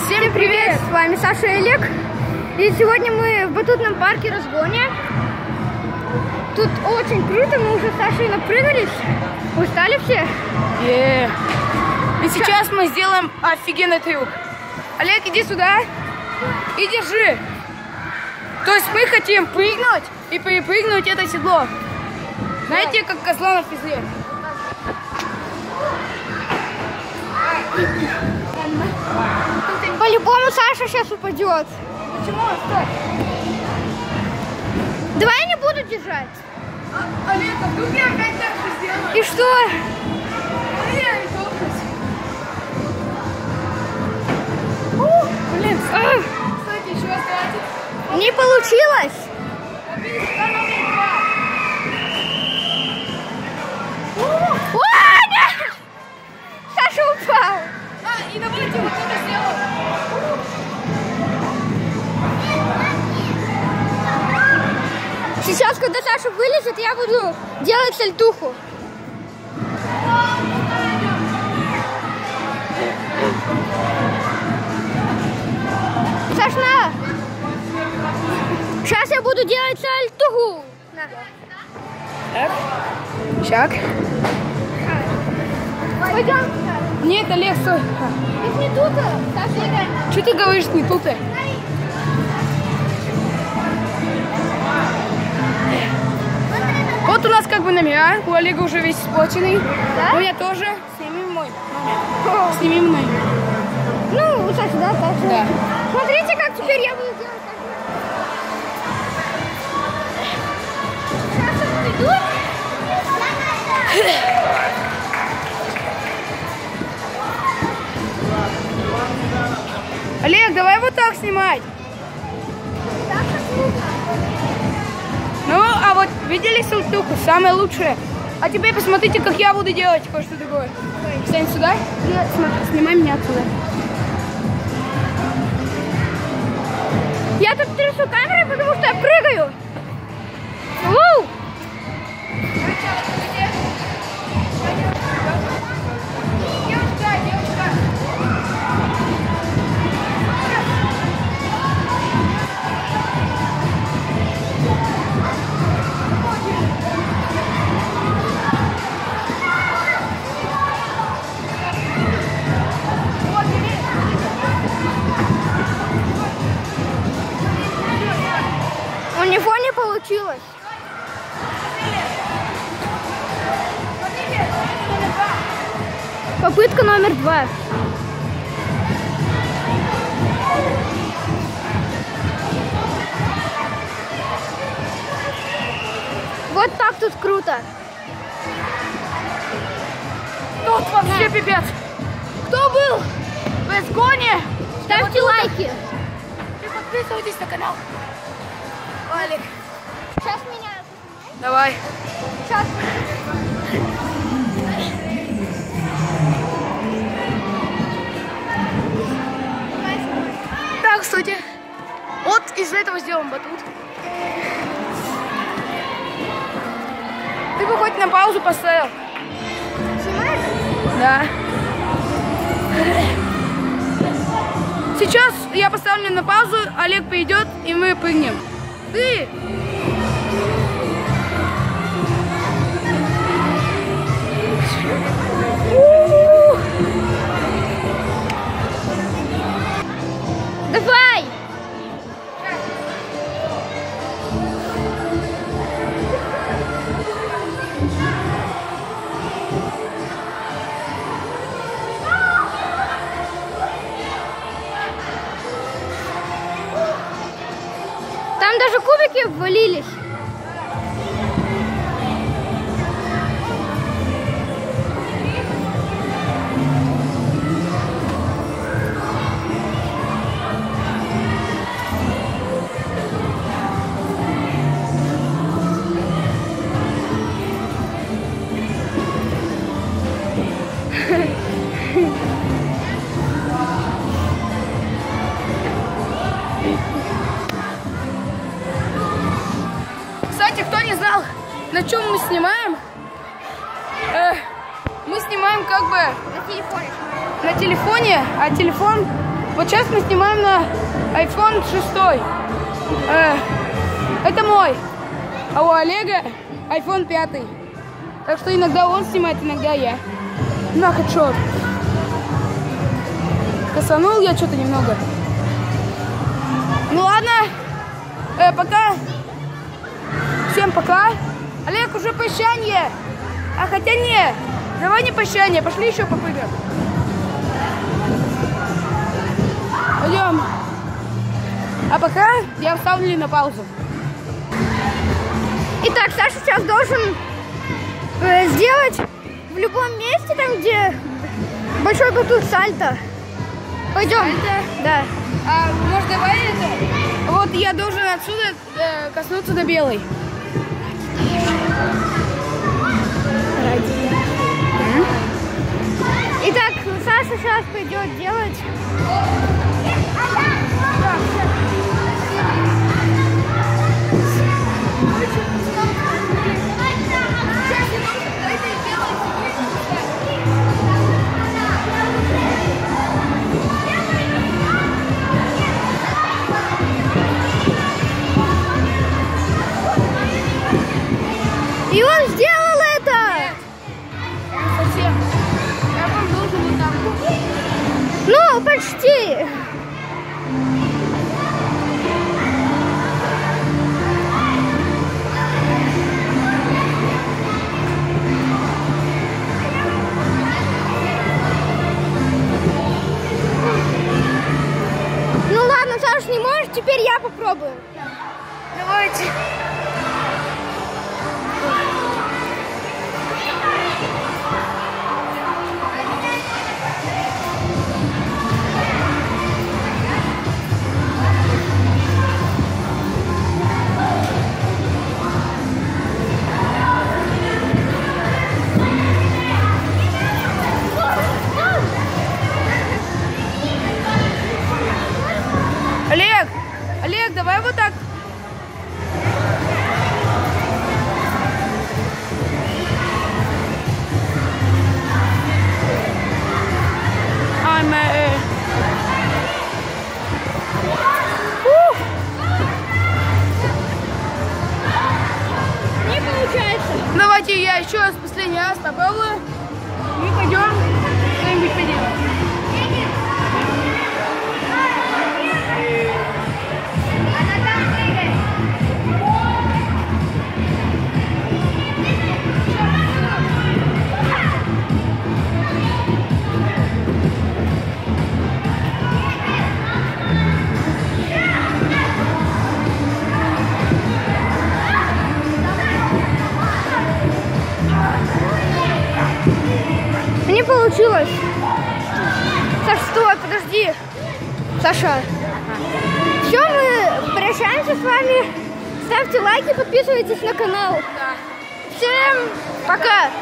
Всем привет! С вами Саша и Олег. И сегодня мы в батутном парке разгоне. Тут очень круто, мы уже с Сашей напрыгались. Устали все? И сейчас мы сделаем офигенный трюк. Олег, иди сюда и держи. То есть мы хотим прыгнуть и перепрыгнуть это седло. Знаете, как козла на физре? По-любому Саша сейчас упадет. Почему? Стой. Давай я не буду держать. Олег, а вдруг я опять так же сделаю? И что? Блин, кстати, еще хватит. Не получилось. О, нет! Саша упал. И давайте вот это сделаем. Сейчас, когда Саша вылезет, я буду делать сальтуху. Саш, на! Сейчас я буду делать сальтуху. Шаг. Пойдем. Нет, Олег, стой. Их не тут, Саша. Что ты говоришь, не тут? Вот у нас как бы номера. У Олега уже весь испорченный. Да? У меня тоже. Сними мой номер. Сними мой. Ну, у Саши, да, так же. Да. Смотрите, как теперь я буду делать. Сейчас он уйдет. Олег, давай вот так снимать. Ну, а вот видели сальтуху? Самое лучшее. А теперь посмотрите, как я буду делать кое-что другое. Встань сюда. Снимай меня отсюда. Я тут трясу камерой, потому что я прыгаю. Воу! У него не получилось. Попытка номер 2. Вот так тут круто. Тут вообще пипец. Кто был в разгоне? Ставьте лайки. И подписывайтесь на канал. Олег. Сейчас меня. Давай. Сейчас. Так, кстати, вот из этого сделаем батут. Ты бы хоть на паузу поставил. Снимаешь? Да. Сейчас я поставлю на паузу, Олег придет, и мы прыгнем. Ты! Давай! Там даже кубики ввалились. Кстати, кто не знал, на чем мы снимаем? Мы снимаем как бы На телефоне. на телефоне, а телефон Вот сейчас мы снимаем на iPhone 6. Это мой. А у Олега iPhone 5. Так что иногда он снимает, иногда я. На хедшот. Косанул я что-то немного. Ну ладно. Пока. Всем пока. Олег, уже прощание. А хотя не. Давай не прощание. Пошли еще попрыгаем. Пойдем. А пока я вставлю на паузу. Итак, Саша сейчас должен сделать в любом месте, там где большой батут, сальто. Пойдем. Сальто? Да. А может давай это? Вот я должен отсюда коснуться до белой. Итак, Саша сейчас пойдет делать. И он сделал это! Совсем. Я вам должен вот так. Ну, почти. Ну ладно, Саша, не можешь, теперь я попробую. Давайте. Олег, давай вот так. Не получается. Давайте я еще раз последний раз попробую. Мы пойдем что-нибудь поделать. Не получилось. Саша, стой, подожди. Саша. Все, мы прощаемся с вами. Ставьте лайки, подписывайтесь на канал. Всем пока.